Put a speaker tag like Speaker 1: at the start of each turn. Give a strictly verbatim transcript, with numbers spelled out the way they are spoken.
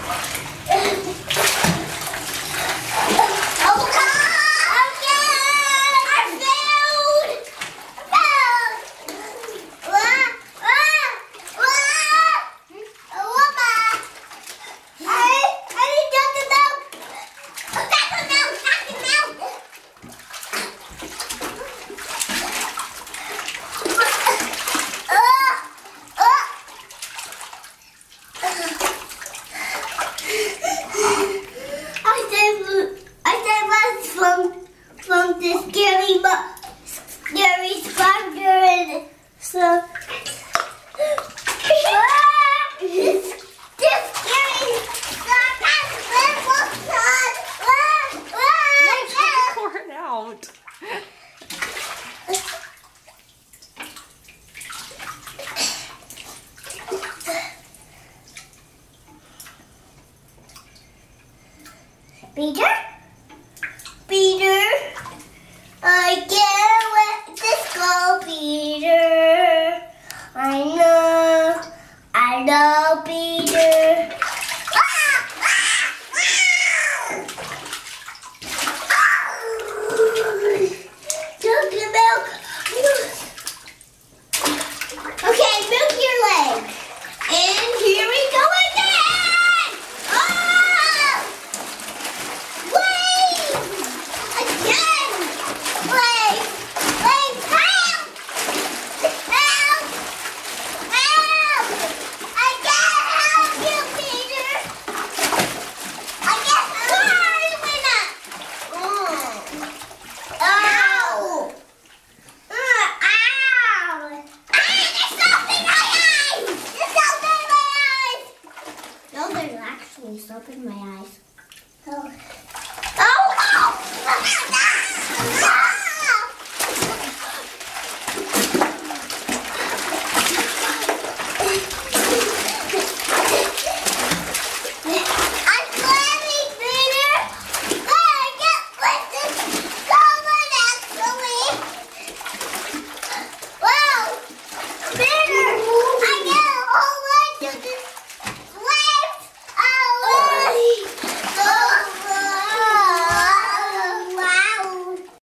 Speaker 1: From the scary, scary spider, so this scary
Speaker 2: Pour it out.
Speaker 1: Peter? Peter? I can't let this go, Peter. I know, I know, Peter. Milk your milk. Okay, milk your leg. And here we go again. Oh! Wait! Again! Wait! Wait! Help! Help! Help! I can't help you, Peter! I can't sorry, Winna! Oh! Ow! Uh, ow! Ah! There's something in my eyes! There's something in my eyes! No, there's actually soap in my eyes. Oh. Oh, no!